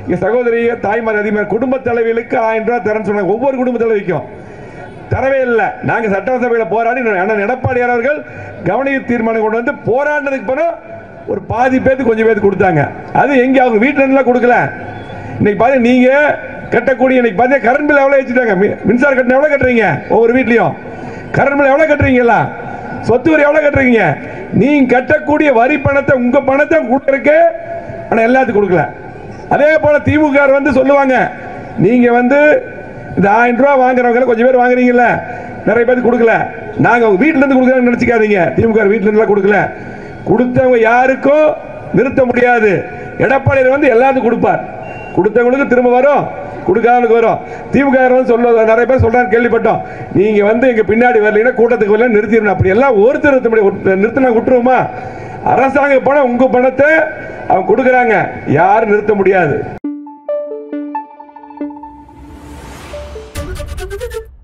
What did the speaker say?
சகோதரி தாய்மார் அதிகமாக குடும்ப தலைவிகளுக்கு 1000 ரூபாய் தரேன்னு சொன்னாங்க. ஒவ்வொரு குடும்ப தலைவிக்கும் தரவே இல்லை. நாங்கள் சட்டசபையில் போராடி அண்ணன் எடப்பாடியார் அவர்கள் கவனிக்க தீர்மானம் கொண்டு வந்து போராடினதுக்கு பிறகு ஒரு பாதி பேருக்கு கொஞ்சம் பேருக்கு கொடுத்தாங்க. அது எங்க அவங்க வீட்டுல கொடுக்கல. இன்னைக்கு பாருங்க, நீங்க கட்டக்கூடிய இன்னைக்கு பாருங்க கரண்ட் பில் எவ்வளவு வச்சுட்டாங்க. மின்சார கட்டணம் எவ்வளவு கட்டுறீங்க? ஒவ்வொரு வீட்லயும் கரண்ட் பில் எவ்வளவு கட்டுறீங்களா? சொத்து வரி எவ்வளவு கட்டுறீங்க? நீங்க கட்டக்கூடிய வரி பணத்தை உங்க பணத்தை கொடுக்கறதுக்கு ஆனா எல்லாத்துக்கும் கொடுக்கல. அதே போல திமுக வந்து சொல்லுவாங்க, நீங்க வந்து இந்த 1000 ரூபாய் வாங்குறவங்க கொஞ்சம் பேர் வாங்குறீங்கல்ல, நிறைய பேருக்கு கொடுக்கல. நாங்க வீட்டுல இருந்து கொடுக்கறோம்னு நினைச்சுக்காதீங்க. திமுக வீட்டுல இருந்து கொடுக்கல. கொடுத்தவங்க யாருக்கும் நிறுத்த முடியாது. எடப்பாடி வந்து எல்லாத்துக்கும் கொடுப்பார். கொடுத்தவங்களுக்கு திரும்ப வரும், கொடுக்காதவங்களுக்கு வரும். திமுக வந்து சொல்ல நிறைய பேர் சொல்றாங்க, கேள்விப்பட்டோம். நீங்க வந்து எங்க பின்னாடி வரலைன்னா கூட்டத்துக்கு வரல நிறுத்திடணும். அப்படி எல்லாம் ஒருத்தர் நிறுத்தினா விட்டுருவோமா? அரசாங்க பணம் உங்க பணத்தை அவங்க கொடுக்கறாங்க, யாரும் நிறுத்த முடியாது.